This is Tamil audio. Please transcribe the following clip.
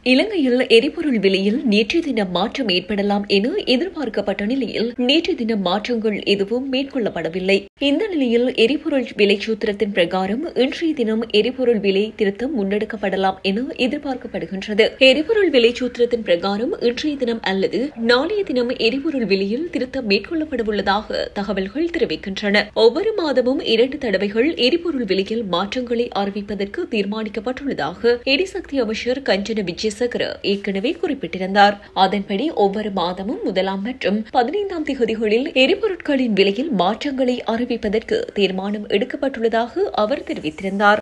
இலங்கையில் எரிபொருள் விலையில் நேற்றைய தினம் மாற்றம் ஏற்படலாம் என எதிர்பார்க்கப்பட்ட நிலையில் நேற்றைய தினம் மாற்றங்கள் எதுவும் மேற்கொள்ளப்படவில்லை. இந்த நிலையில் எரிபொருள் விலை சூத்திரத்தின் பிரகாரம் இன்றைய தினம் எரிபொருள் விலை திருத்தம் முன்னெடுக்கப்படலாம் என எதிர்பார்க்கப்படுகின்றது. எரிபொருள் விலை சூத்திரத்தின் பிரகாரம் இன்றைய தினம் அல்லது நாளைய தினம் எரிபொருள் விலையில் திருத்தம் மேற்கொள்ளப்படவுள்ளதாக தகவல்கள் தெரிவிக்கின்றன. ஒவ்வொரு மாதமும் 2 தடவைகள் எரிபொருள் விலையில் மாற்றங்களை அறிவிப்பதற்கு தீர்மானிக்கப்பட்டுள்ளதாக எரிசக்தி அமைச்சர் கஞ்சன விஜயசேகர ஏற்கனவே குறிப்பிட்டிருந்தார். அதன்படி ஒவ்வொரு மாதமும் 1 மற்றும் 15 திகதிகளில் எரிபொருட்களின் விலையில் மாற்றங்களை அறிவிப்பதற்கு தீர்மானம் எடுக்கப்பட்டுள்ளதாக அவர் தெரிவித்திருந்தார்.